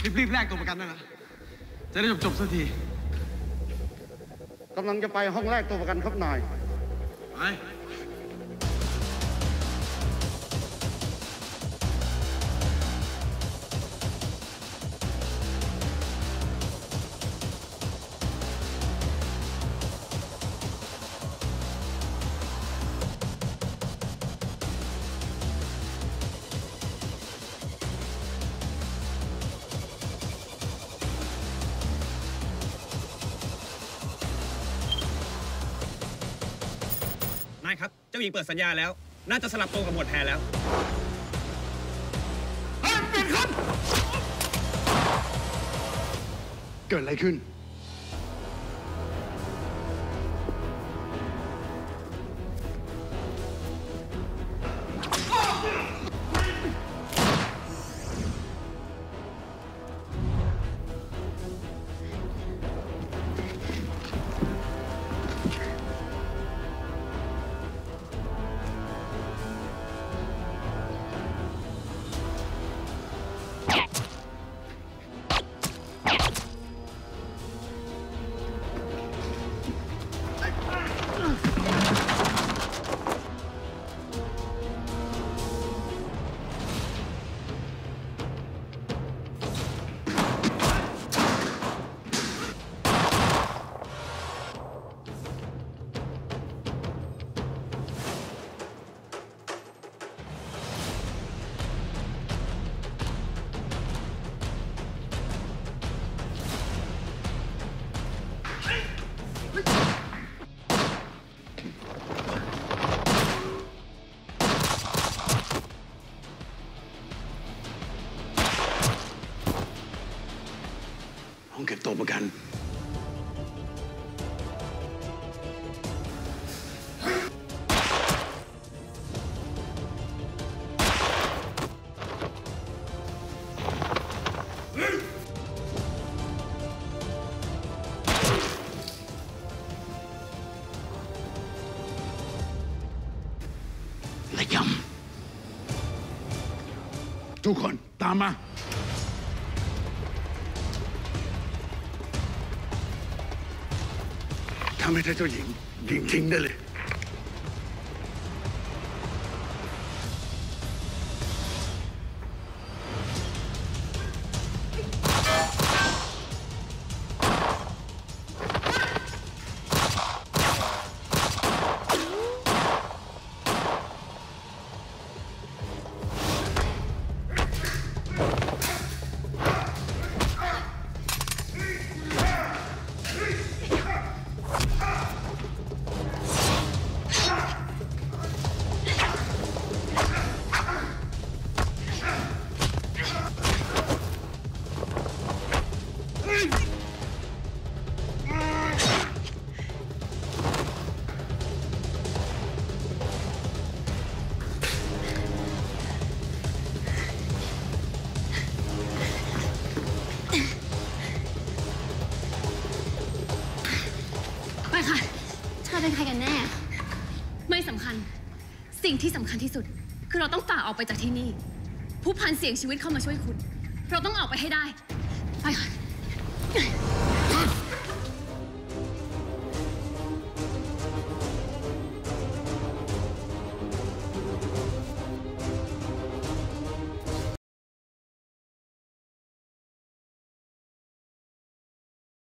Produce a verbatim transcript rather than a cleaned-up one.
รีบๆแลกตัวประกันนั่นนะจะได้จบๆสักทีกำลังจะไปห้องแรกตัวประกันครับนายไปนายครับเจ้าหญิงเปิดสัญญาแล้วน่าจะสลับตัวกับหมวดแพรแล้วเฮ้ยเปลี่ยนคนเกิดอะไรขึ้นห้องเก็บตัวประกันระยำทุกคนตามมาถ้าไม่ใช่เจ้าหญิงยิงทิ้งได้เลยไปค่ะเธอเป็นใครกันแน่ไม่สำคัญสิ่งที่สำคัญที่สุดคือเราต้องฝ่าออกไปจากที่นี่ผู้พันเสี่ยงชีวิตเข้ามาช่วยคุณเราต้องออกไปให้ได้ไปค่ะ